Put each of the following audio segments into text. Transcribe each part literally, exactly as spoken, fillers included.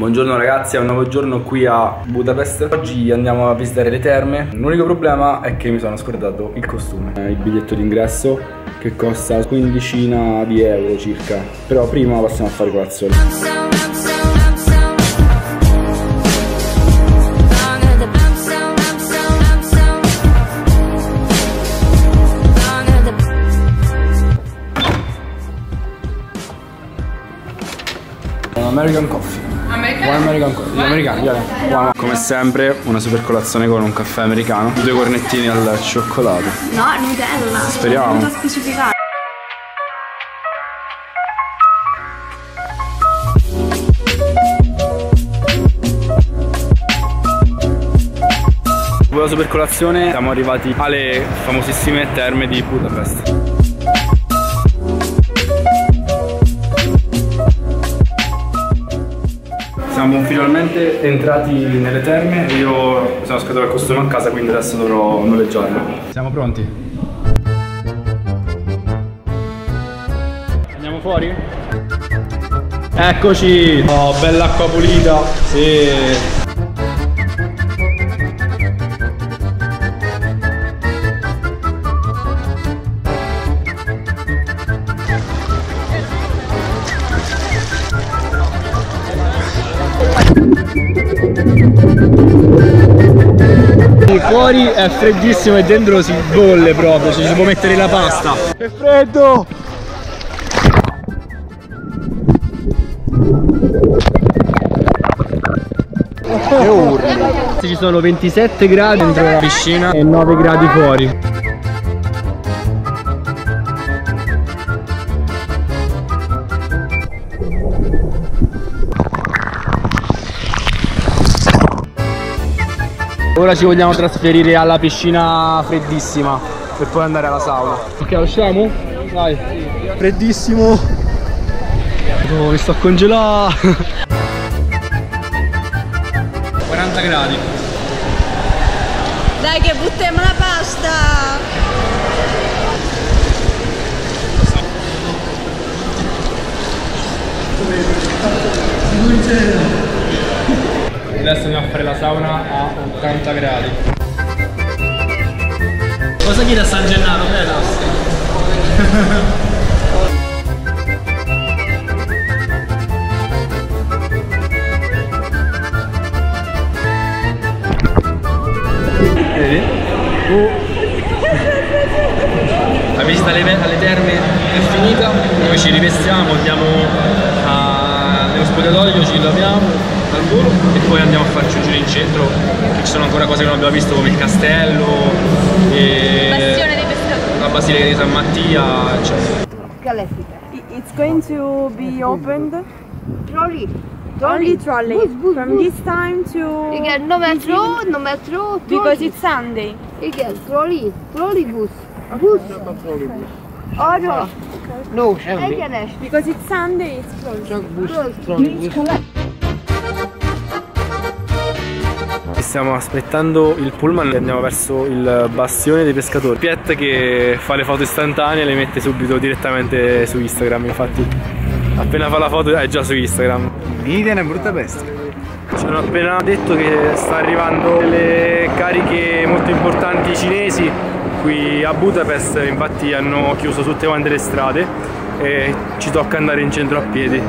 Buongiorno ragazzi, è un nuovo giorno qui a Budapest. Oggi andiamo a visitare le terme. L'unico problema è che mi sono scordato il costume. Il biglietto d'ingresso che costa quindicina di euro circa. Però prima passiamo a fare colazione. American coffee. American? One American coffee. Gli americani, yeah. Come sempre, una super colazione con un caffè americano. Due cornettini al cioccolato. No, Nutella. Speriamo. Non specificare. Dopo la super colazione siamo arrivati alle famosissime terme di Budapest. Siamo finalmente entrati nelle terme e io sono scordato il costume a casa, quindi adesso dovrò noleggiarlo. Siamo pronti? Andiamo fuori? Eccoci! Oh, bella acqua pulita! Sì! Fuori è freddissimo e dentro si bolle proprio, ci si può mettere la pasta. È freddo! Che urli! Ci sono ventisette gradi dentro la piscina e nove gradi fuori. Ora ci vogliamo trasferire alla piscina freddissima per poi andare alla sauna. Ok, usciamo? Dai. Freddissimo. Oh, mi sto a congelare. quaranta gradi. Dai che buttiamo la pasta. Adesso andiamo a fare la sauna a ottanta gradi. Cosa chiede a San Gennaro? Vedi? Uh. La visita alle, alle terme è finita, noi ci rivestiamo, andiamo a, nello spogliatoio, ci laviamo al volo e poi andiamo a farci un giro in centro, che ci sono ancora cose che non abbiamo visto come il castello e Bastione dei pescatori, la basilica di San Mattia, eccetera. It's going to be opened. Trolley. Only trolley. Bus, bus, From bus. this time to... Igen, no metro, no metro, Because trolley. it's Sunday. Igen, trolley, trolleybus. Busz. Arra. No, semmi. Egyenes. Because it's Sunday, it's closed. Csak busz, trolleybus. Stiamo aspettando il pullman e andiamo verso il bastione dei pescatori. Piet che fa le foto istantanee e le mette subito direttamente su Instagram, infatti appena fa la foto è già su Instagram. Venite è una brutta bestia. Ci hanno appena detto che sta arrivando delle cariche molto importanti cinesi qui a Budapest, infatti hanno chiuso tutte quante le strade e ci tocca andare in centro a piedi.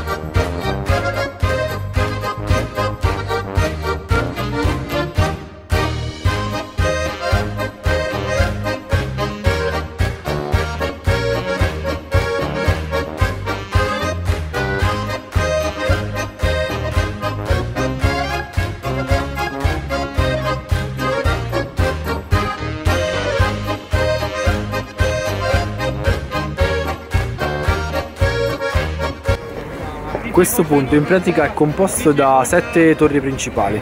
Questo punto in pratica è composto da sette torri principali.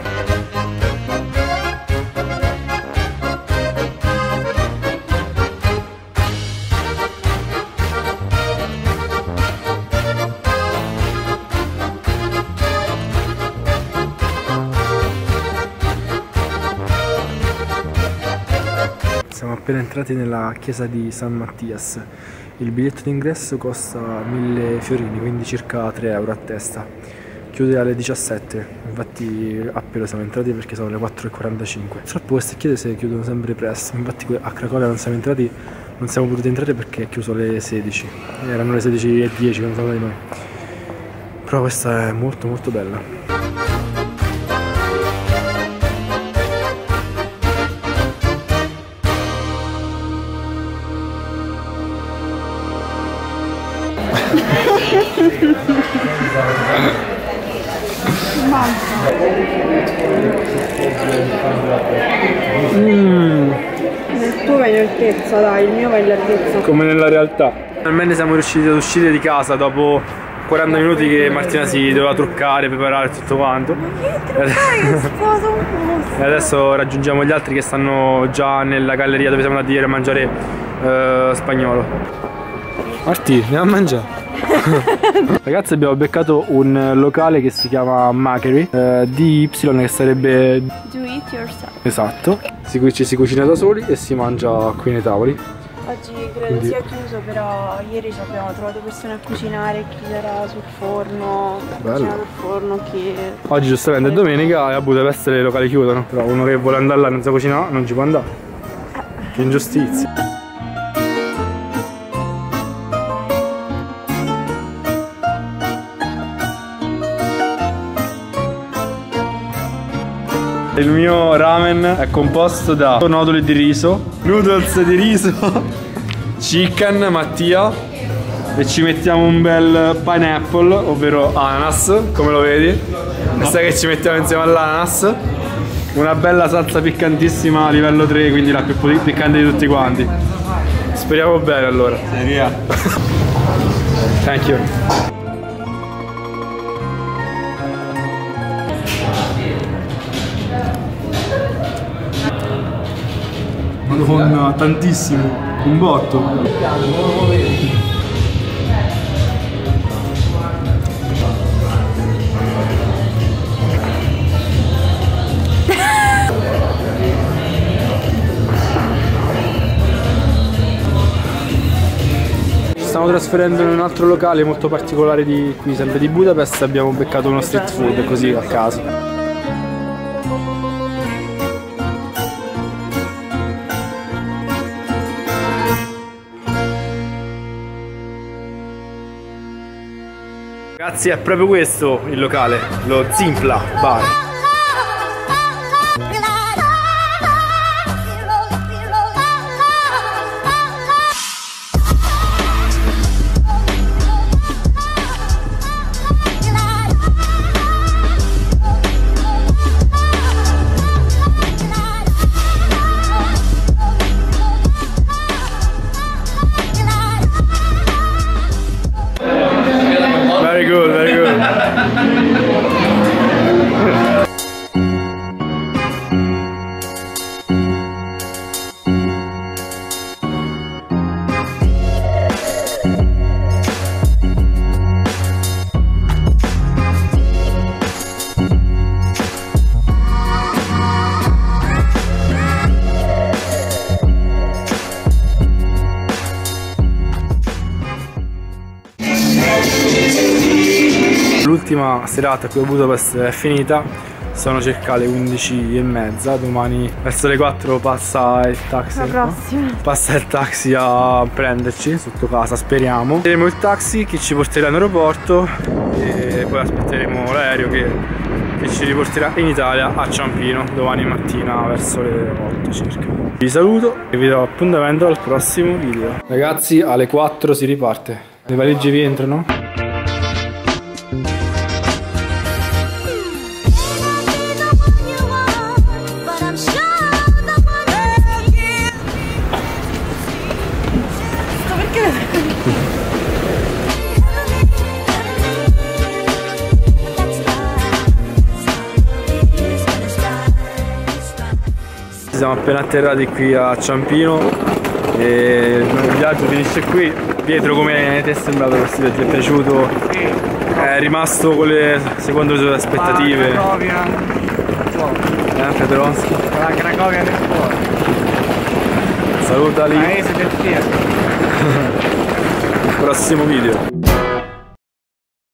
Siamo appena entrati nella chiesa di San Mattias. Il biglietto d'ingresso costa mille fiorini, quindi circa tre euro a testa. chiude alle diciassette, infatti a Pelo siamo entrati perché sono le quattro e quarantacinque. Purtroppo queste chiese chiudono sempre presto, infatti a Cracovia non siamo entrati, non siamo potuti entrare perché è chiuso alle sedici, erano le sedici e dieci quando siamo di noi. Però questa è molto molto bella. Mm. Il tuo va in altezza, dai, il mio va in larghezza. Come nella realtà. Finalmente siamo riusciti ad uscire di casa dopo quaranta minuti che Martina si doveva truccare, preparare tutto quanto. E adesso raggiungiamo gli altri che stanno già nella galleria dove siamo andati ieri a mangiare uh, spagnolo. Marti, andiamo a mangiare. Ragazzi, abbiamo beccato un locale che si chiama Makery eh, di Y, che sarebbe Do it yourself. esatto, si, ci si cucina da soli e si mangia qui nei tavoli. Oggi credo Quindi... sia chiuso, però ieri ci abbiamo trovato persone a cucinare, chi era sul forno, cucina sul forno, chi... Oggi giustamente è domenica e a Budapest le locali chiudono, però uno che vuole andare là e non sa cucinare non ci può andare. Che ingiustizia. Il mio ramen è composto da noduli di riso, noodles di riso, chicken Mattia e ci mettiamo un bel pineapple, ovvero ananas, come lo vedi. E sai che ci mettiamo insieme all'ananas? Una bella salsa piccantissima a livello tre, quindi la più piccante di tutti quanti. Speriamo bene allora. Seria. Thank you. Madonna, tantissimo, un botto. Ci stiamo trasferendo in un altro locale molto particolare di qui, sempre di Budapest. Abbiamo beccato uno street food così a caso. Ragazzi, è proprio questo il locale, lo Zimpla Bar. Very good, very good. L'ultima serata qui a Budapest è finita, sono circa le undici e mezza, domani verso le quattro passa il taxi. La prossima. Passa il taxi a prenderci sotto casa, speriamo. Prenderemo il taxi che ci porterà in aeroporto e poi aspetteremo l'aereo che, che ci riporterà in Italia a Ciampino domani mattina verso le otto circa. Vi saluto e vi do appuntamento al prossimo video. Ragazzi, alle quattro si riparte. Le valigie vi entrano? Siamo appena atterrati qui a Ciampino e il viaggio finisce qui. Pietro, come ti è sembrato questo viaggio? Ti è piaciuto? È rimasto con le, secondo le tue aspettative? La Cracovia. Eh, Petrovski? La Cracovia del cuore. Salutali. Paese del Pietro. Prossimo video.